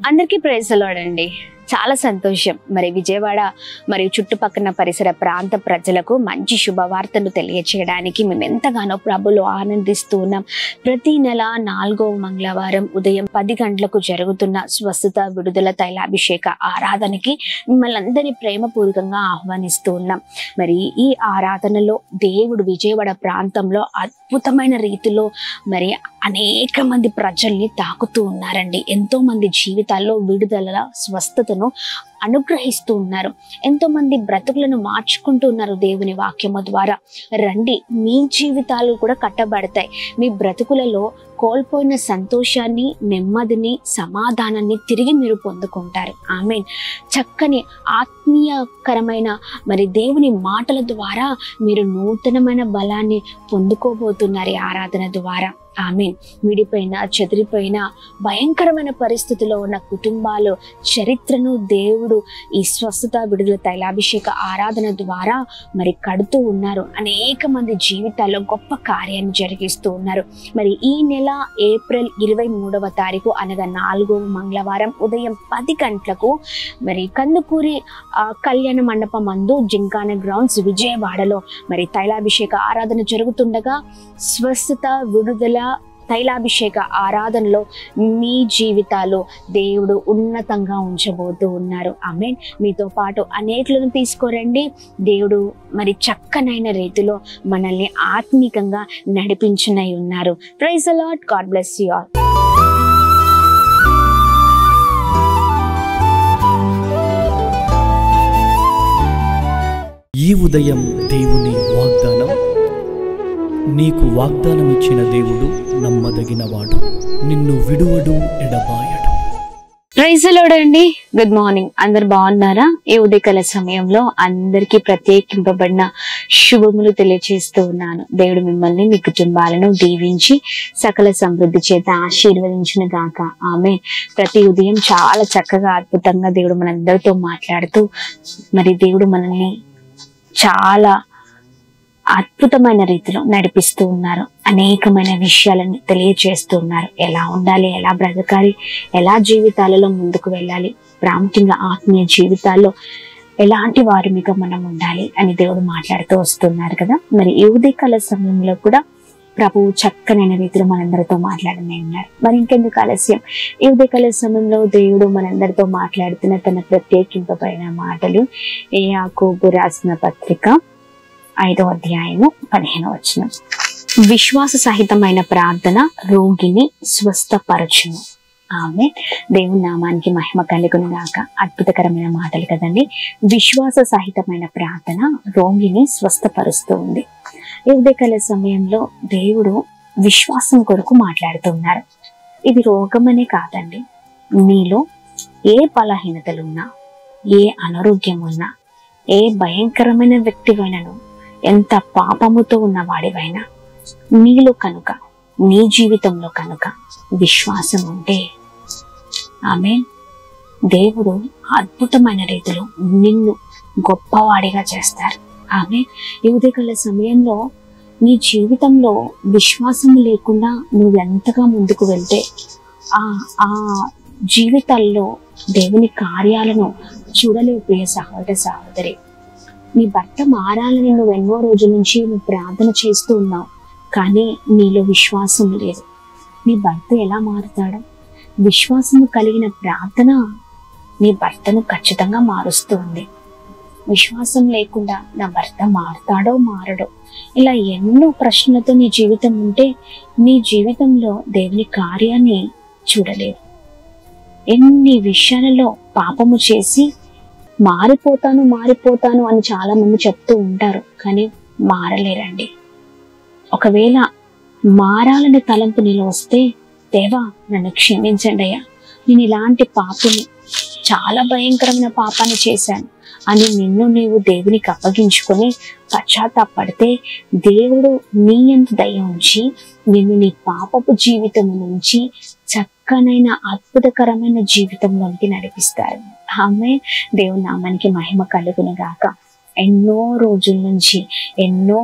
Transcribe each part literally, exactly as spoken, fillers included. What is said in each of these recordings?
అందరికీ praise the Lord అండి. చాలా సంతోషం. మరి విజయవాడ మరియు చుట్టుపక్కల పరిసర ప్రాంత ప్రజలకు మంచి శుభవార్తను తెలియచేయడానికి మేము ఎంతగానో ప్రభులో ఆనందిస్తూ ఉన్నాం. ప్రతి నెల నాలుగవ మంగళవారం ఉదయం పది గంటలకు జరుగుతున్న స్వస్థత విడుదల తైలాభిషేక ఆరాధనకి మిమ్మల్ని అందరినీ ప్రేమపూర్వకంగా ఆహ్వానిస్తూ ఉన్నాం. మరి ఈ ఆరాధనలో దేవుడు విజయవాడ ప్రాంతంలో అద్భుతమైన రీతిలో మరి అనేక మంది ప్రజల్ని తాకుతూ ఉన్నారండి. ఎంతో మంది జీవితాల్లో విడుదల స్వస్థతను అనుగ్రహిస్తూ ఉన్నారు. ఎంతో మంది బ్రతుకులను మార్చుకుంటూ ఉన్నారు దేవుని వాక్యము ద్వారా. రండి, మీ జీవితాలు కూడా కట్టబడతాయి. మీ బ్రతుకులలో కోల్పోయిన సంతోషాన్ని, నెమ్మదిని, సమాధానాన్ని తిరిగి మీరు పొందుకుంటారు. ఆమేన్. చక్కని ఆత్మీయకరమైన మరి దేవుని మాటల ద్వారా మీరు నూతనమైన బలాన్ని పొందుకోబోతున్నారు ఈ ఆరాధన ద్వారా. ఆమేన్. విడిపోయిన, చెదిరిపోయిన, భయంకరమైన పరిస్థితిలో ఉన్న కుటుంబాలు చరిత్రను దేవుడు ఈ స్వస్థత విడుదల తైలాభిషేక ఆరాధన ద్వారా మరి కడుతూ ఉన్నారు. అనేక మంది జీవితాల్లో గొప్ప కార్యాన్ని జరిగిస్తూ ఉన్నారు. మరి ఈ నెల ఏప్రిల్ ఇరవై మూడవ తారీఖు అనగా నాలుగవ మంగళవారం ఉదయం పది గంటలకు మరి కందుకూరి కళ్యాణ మండపం మందు జింకాన గ్రౌండ్స్ విజయవాడలో మరి తైలాభిషేక ఆరాధన జరుగుతుండగా స్వస్థత విడుదల తైలాభిషేక ఆరాధనలో మీ జీవితాలు దేవుడు ఉన్నతంగా ఉంచబోతూ ఉన్నారు. ఆమేన్. మీతో పాటు అనేకులను తీసుకోరండి. దేవుడు మరి చక్కనైన రీతిలో మనల్ని ఆత్మీకంగా నడిపించనై ఉన్నారు. Praise the Lord. God bless you all. ఈ ఉదయం దేవుని వాగ్దానం. నీకు వాగ్దానం ఇచ్చిన దేవుడు నమ్మదగినవాడు, నిన్ను విడువడు, ఎడబాయడు. ప్రైజ్ ది లార్డ్ అండి. Good morning. అందరు బాగున్నారా? ఈ ఉదయకాల సమయంలో అందరికీ ప్రత్యేకింపబడిన శుభములు తెలియజేస్తూ ఉన్నాను. దేవుడు మిమ్మల్ని, మీ కుటుంబాలను దీవించి సకల సమృద్ధి చేత ఆశీర్వదించిన గాక. ఆమె ప్రతి ఉదయం చాలా చక్కగా అద్భుతంగా దేవుడు మనందరితో మాట్లాడుతూ మరి దేవుడు మనల్ని చాలా అద్భుతమైన రీతిలో నడిపిస్తూ ఉన్నారు. అనేకమైన విషయాలను తెలియజేస్తూ ఉన్నారు. ఎలా ఉండాలి, ఎలా బ్రతకాలి, ఎలా జీవితాలలో ముందుకు వెళ్ళాలి, ప్రాముఖ్యంగా ఆత్మీయ జీవితాల్లో ఎలాంటి వారిగా మనం ఉండాలి అని దేవుడు మాట్లాడుతూ వస్తున్నారు కదా. మరి ఈ ఉదయకాల సమయంలో కూడా ప్రభువు చక్కనైన రీతిలో మనందరితో మాట్లాడనే ఉన్నారు. మరి ఇంకెందుకు ఆలస్యం, ఈ ఉదయకాల సమయంలో దేవుడు మనందరితో మాట్లాడుతున్న తన ప్రత్యేకింపబడిన మాటలు యాకోబు రాసిన పత్రిక ఐదో అధ్యాయము పదిహేను వచనం. విశ్వాస సహితమైన ప్రార్థన రోగిని స్వస్థపరచును. ఆమె దేవుని నామానికి మహిమ కలుగును గాక. అద్భుతకరమైన మాటలు కదండి. విశ్వాస సహితమైన ప్రార్థన రోగిని స్వస్థపరుస్తూ ఉంది. ఈ ఉదయకాల సమయంలో దేవుడు విశ్వాసం కొరకు మాట్లాడుతున్నారు. ఇది రోగమనే కాదండి. నీలో ఏ బలహీనతలున్నా, ఏ అనారోగ్యం ఉన్నా, ఏ భయంకరమైన వ్యక్తివైనను, ఎంత పాపముతో ఉన్న వాడివైనా, నీలో కనుక, నీ జీవితంలో కనుక విశ్వాసం ఉంటే ఆమె దేవుడు అద్భుతమైన రీతిలో నిన్ను గొప్పవాడిగా చేస్తారు. ఆమె ఈ ఉదయకాల సమయంలో నీ జీవితంలో విశ్వాసం లేకుండా నువ్వు ఎంతగా ముందుకు వెళ్తే ఆ ఆ జీవితాల్లో దేవుని కార్యాలను చూడలేవు. ప్రియ సహోదర సహోదరి, నీ భర్త మారాలని నువ్వు ఎన్నో రోజుల నుంచి నువ్వు ప్రార్థన చేస్తూ ఉన్నావు, కానీ నీలో విశ్వాసం లేదు. నీ భర్త ఎలా మారుతాడు? విశ్వాసము కలిగిన ప్రార్థన నీ భర్తను ఖచ్చితంగా మారుస్తూ ఉంది. విశ్వాసం లేకుండా నా భర్త మారుతాడో మారడో, ఇలా ఎన్నో ప్రశ్నలతో నీ జీవితం ఉంటే నీ జీవితంలో దేవుని కార్యాన్ని చూడలేదు. ఎన్ని విషయాలలో పాపము చేసి మారిపోతాను మారిపోతాను అని చాలా మంది చెప్తూ ఉంటారు, కానీ మారలేరండి. ఒకవేళ మారాలని తలంపు నీలో వస్తే, దేవా నన్ను క్షమించండి అయ్యా, నేను ఇలాంటి పాపని, చాలా భయంకరమైన పాపాన్ని చేశాను అని నిన్ను నీవు దేవునికి అప్పగించుకొని పశ్చాత్తాపడితే దేవుడు నీ యందు దయ ఉంచి నిన్ను నీ పాపపు జీవితం నుంచి చక్కనైన అద్భుతకరమైన జీవితంలోనికి నడిపిస్తారు. ఆమె దేవుని నామానికి మహిమ కలుగును గాక. ఎన్నో రోజుల నుంచి ఎన్నో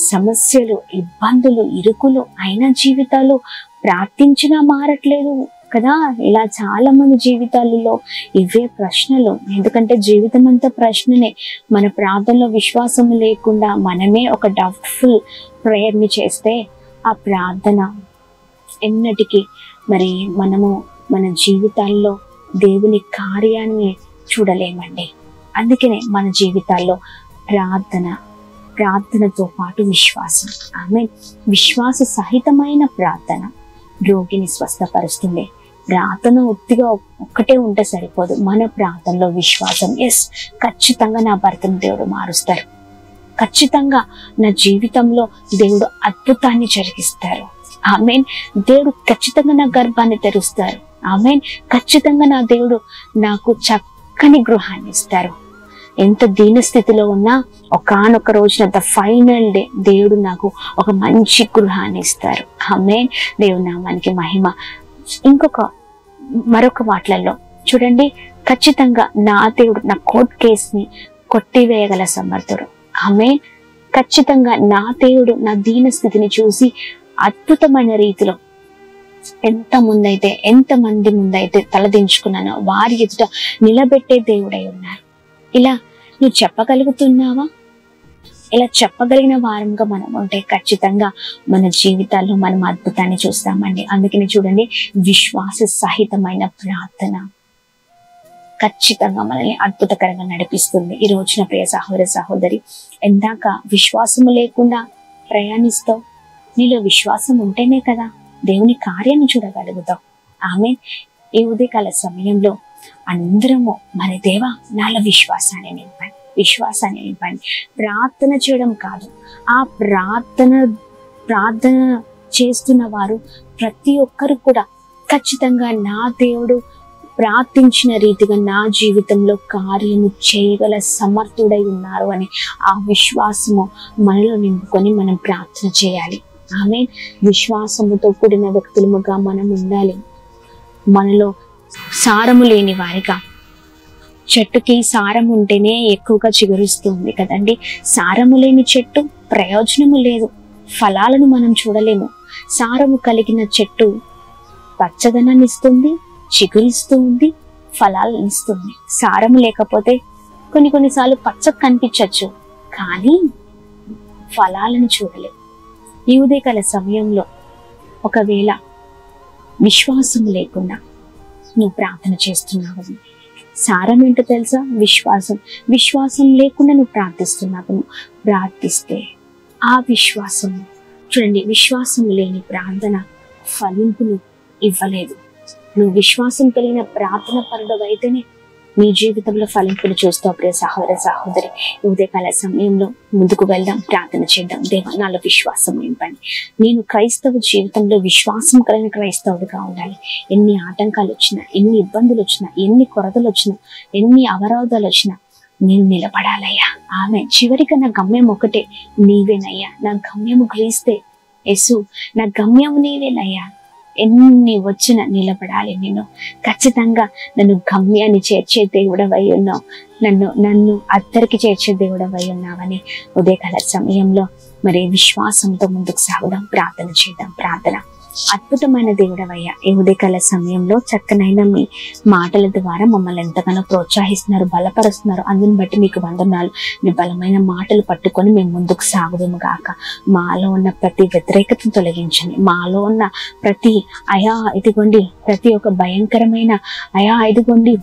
సమస్యలు, ఇబ్బందులు, ఇరుకులు అయిన జీవితాలు ప్రార్థించినా మారట్లేదు, కదా. ఇలా చాలా మంది జీవితాలలో ఇవే ప్రశ్నలు. ఎందుకంటే జీవితం అంతా ప్రశ్ననే. మన ప్రార్థనలో విశ్వాసం లేకుండా మనమే ఒక డౌట్ఫుల్ ప్రేయర్ని చేస్తే ఆ ప్రార్థన ఎన్నటికీ మరి మనము మన జీవితాల్లో దేవుని కార్యాన్ని చూడలేమండి. అందుకనే మన జీవితాల్లో ప్రార్థన ప్రార్థనతో పాటు విశ్వాసం, ఆమె విశ్వాస సహితమైన ప్రార్థన రోగిని స్వస్థపరుస్తుంది. ప్రార్థన ఒత్తిగా ఒక్కటే ఉంటే సరిపోదు, మన ప్రార్థనలో విశ్వాసం. ఎస్, ఖచ్చితంగా నా భర్తను దేవుడు మారుస్తారు, ఖచ్చితంగా నా జీవితంలో దేవుడు అద్భుతాన్ని జరిగిస్తారు, ఆమెన్. దేవుడు ఖచ్చితంగా నా గర్భాన్ని తెరుస్తారు, ఆమెన్. ఖచ్చితంగా నా దేవుడు నాకు చక్కని గృహాన్ని ఇస్తారు. ఎంత దీన స్థితిలో ఉన్నా ఒకానొక రోజున ద ఫైనల్ డే దేవుడు నాకు ఒక మంచి గృహాన్ని ఇస్తారు, ఆమేన్. దేవుని నామానికి మహిమ. ఇంకొక మరొక మాటలలో చూడండి, ఖచ్చితంగా నా దేవుడు నా కోర్టు కేసుని కొట్టివేయగల సమర్థుడు, ఆమేన్. ఖచ్చితంగా నా దేవుడు నా దీన స్థితిని చూసి అద్భుతమైన రీతిలో ఎంత ముందైతే ఎంత మంది ముందైతే తలదించుకున్నానో వారి ఎదుట నిలబెట్టే దేవుడై ఉన్నారు. ఇలా నువ్వు చెప్పగలుగుతున్నావా? ఇలా చెప్పగలిగిన వారంగా మనం ఉంటే ఖచ్చితంగా మన జీవితాల్లో మనం అద్భుతాన్ని చూస్తామండి. అందుకని చూడండి, విశ్వాస సహితమైన ప్రార్థన ఖచ్చితంగా మనల్ని అద్భుతకరంగా నడిపిస్తుంది. ఈ రోజున ప్రియ సహోదర సహోదరి, ఎందాక విశ్వాసము లేకుండా ప్రయాణిస్తావు? నీలో విశ్వాసం ఉంటేనే కదా దేవుని కార్యాన్ని చూడగలుగుతావు, ఆమె. ఈ ఉదయకాల సమయంలో అందరము మన దేవా నాలో విశ్వాసాన్ని నింపండి, విశ్వాసాన్ని నింపండి. ప్రార్థన చేయడం కాదు, ఆ ప్రార్థన ప్రార్థన చేస్తున్న వారు ప్రతి ఒక్కరు కూడా ఖచ్చితంగా నా దేవుడు ప్రార్థించిన రీతిగా నా జీవితంలో కార్యము చేయగల సమర్థుడై ఉన్నారు అని ఆ విశ్వాసము మనలో నింపుకొని మనం ప్రార్థన చేయాలి, ఆమె. విశ్వాసముతో కూడిన వ్యక్తులముగా మనం ఉండాలి. మనలో సారము లేని వారిగా, చెట్టుకి సారం ఉంటేనే ఎక్కువగా చిగురిస్తుంది కదండి. సారము లేని చెట్టు ప్రయోజనము లేదు, ఫలాలను మనం చూడలేము. సారము కలిగిన చెట్టు పచ్చదనాన్ని ఇస్తుంది, చిగురిస్తూ ఉంది, ఫలాలను ఇస్తుంది. సారము లేకపోతే కొన్ని కొన్నిసార్లు పచ్చగా కనిపించవచ్చు, కానీ ఫలాలను చూడలేము. ఈ ఉదయకాల సమయంలో ఒకవేళ విశ్వాసం లేకుండా నువ్వు ప్రార్థన చేస్తున్నావు, సారం ఏంటో తెలుసా? విశ్వాసం. విశ్వాసం లేకుండా నువ్వు ప్రార్థిస్తున్నావు. ప్రార్థిస్తే ఆ విశ్వాసం, చూడండి, విశ్వాసం లేని ప్రార్థన ఫలింపును ఇవ్వలేదు. నువ్వు విశ్వాసం కలిగిన ప్రార్థన పరుడు అయితేనే నీ జీవితంలో ఫలింపులు చూస్తావు. ప్రియ సహోదర సహోదరి, ఉదయకాల సమయంలో ముందుకు వెళ్దాం, ప్రార్థన చేద్దాం. దేవా నాలో విశ్వాసం నింపండి. నేను క్రైస్తవ జీవితంలో విశ్వాసం కలిగిన క్రైస్తవుడిగా ఉండాలి. ఎన్ని ఆటంకాలు వచ్చినా, ఎన్ని ఇబ్బందులు వచ్చినా, ఎన్ని కొరతలు వచ్చినా, ఎన్ని అవరోధాలు వచ్చినా నేను నిలబడాలయ్యా, ఆమె. చివరిగా నా గమ్యం ఒకటే, నీవేనయ్యా. నా గమ్యము గ్రీస్తే యేసు, నా గమ్యము నీవేనయ్యా. ఎన్ని వచ్చినా నిలబడాలి నేను. ఖచ్చితంగా నన్ను గమ్యాన్ని చేర్చే దేవుడవై ఉన్నావు, నన్ను నన్ను అద్దరికి చేర్చే దేవుడవై ఉన్నావని ఉదయకాల సమయంలో మరి విశ్వాసంతో ముందుకు సాగుదాం, ప్రార్థన చేద్దాం. ప్రార్థన. అద్భుతమైన దేవుడవయ్యా, ఈ ఉదయకాల సమయంలో చక్కనైన మీ మాటల ద్వారా మమ్మల్ని ఎంతగానో ప్రోత్సహిస్తున్నారు, బలపరుస్తున్నారు. అందుని బట్టి మీకు వందనాలు. మీ బలమైన మాటలు పట్టుకొని మేము ముందుకు సాగుదాము గాక. మాలో ఉన్న ప్రతి వ్యతిరేకతను తొలగించండి. మాలో ఉన్న ప్రతి అయా ఇదిగోండి ప్రతి ఒక్క భయంకరమైన అయా ఇదిగోండి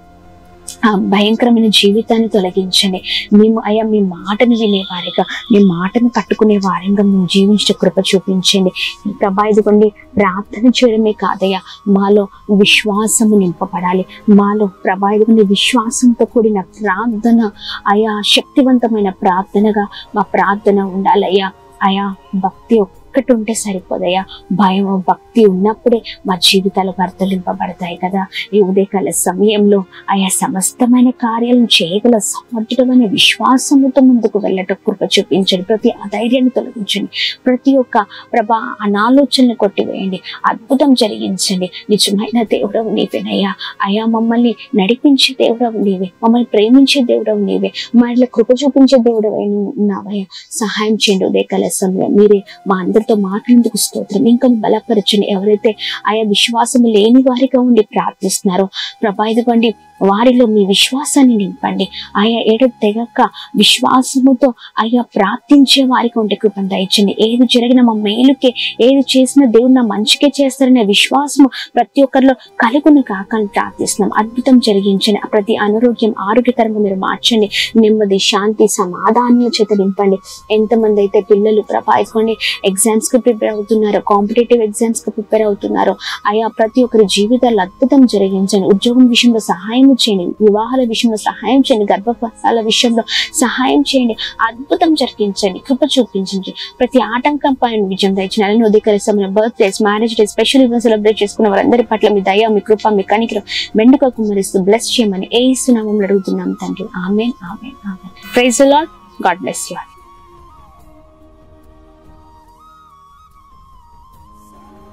ఆ భయంకరమైన జీవితాన్ని తొలగించండి. మేము అయ్యా మీ మాటను వినేవారిగా, మీ మాటను పట్టుకునే వారిగా మేము జీవించే కృప చూపించండి. ప్రభా ఇదిగోండి ప్రార్థన చేయడమే కాదయ్యా, మాలో విశ్వాసము నింపబడాలి. మాలో ప్రభా ఇదిగోండి విశ్వాసంతో కూడిన ప్రార్థన అయా శక్తివంతమైన ప్రార్థనగా మా ప్రార్థన ఉండాలయ్యా. అయా భక్తి ఒక్కటి ఉంటే సరిపోదయ్యా, భయం భక్తి ఉన్నప్పుడే మా జీవితాలు వర్ధలింపబడతాయి కదా. ఈ ఉదయకాల సమయంలో ఆయా సమస్తమైన కార్యాలను చేయగల సమర్థుడమైన విశ్వాసముతో ముందుకు వెళ్ళటం కృప చూపించండి. ప్రతి అధైర్యాన్ని తొలగించండి. ప్రతి ఒక్క ప్రభా అనాలోచనలు కొట్టివేయండి. అద్భుతం జరిగించండి. నిజమైన దేవుడవు నీవేనయ్యా. అయా మమ్మల్ని నడిపించే దేవుడవు నీవే, మమ్మల్ని ప్రేమించే దేవుడవు నీవే, మా ఇట్లా కృప చూపించే దేవుడవు ఉన్నావయ్యా. సహాయం చేయండి. ఉదయకాల సమయం మీరే మా అందరి వారితో మాట్లాడేందుకు స్తోత్రం. ఇంకా బలపరచండి. ఎవరైతే ఆయా విశ్వాసం లేని వారిగా ఉండి ప్రార్థిస్తున్నారో ప్రభా ఇదిగోండి వారిలో మీ విశ్వాసాన్ని నింపండి. ఆయా ఏడు తెగక విశ్వాసముతో ఆయా ప్రార్థించే వారికి ఉంటే కృపను దయచండి. ఏది జరిగిన మా మేలుకే, ఏది చేసిన దేవుడు నా మంచికే చేస్తారనే విశ్వాసము ప్రతి ఒక్కరిలో కలుగును కాకని ప్రార్థిస్తున్నాం. అద్భుతం జరిగించండి. ప్రతి అనారోగ్యం ఆరోగ్యకరంగా మీరు మార్చండి. నెమ్మది, శాంతి, సమాధానాల చేత నింపండి. ఎంతమంది అయితే పిల్లలు ప్రభావితండి ఎగ్జామ్స్ కి ప్రిపేర్ అవుతున్నారో, కాంపిటేటివ్ ఎగ్జామ్స్ కి ప్రిపేర్ అవుతున్నారో ఆయా ప్రతి ఒక్కరి జీవితాల్లో అద్భుతం జరిగించండి. ఉద్యోగం విషయంలో సహాయం చేయండి, వివాహాల విషయంలో సహాయం చేయండి, గర్భఫలాల విషయంలో సహాయం చేయండి, అద్భుతం జరిగించండి, కృప చూపించండి. ప్రతి ఆటంకం పైన విజయం దయచండి. అలానే ఉదయకరిస్తున్న birthdays, marriage days, special events celebrate చేసుకున్న వారందరి పట్ల మీ దయ, మీ కృప, మీ కనికరం మెండుగా కుమ్మరిస్తూ బ్లెస్ చేయమని యేసు నామములో అడుగుతున్నాం తండ్రి. ఆమేన్, ఆమేన్, ఆమేన్. Praise the Lord. God bless you.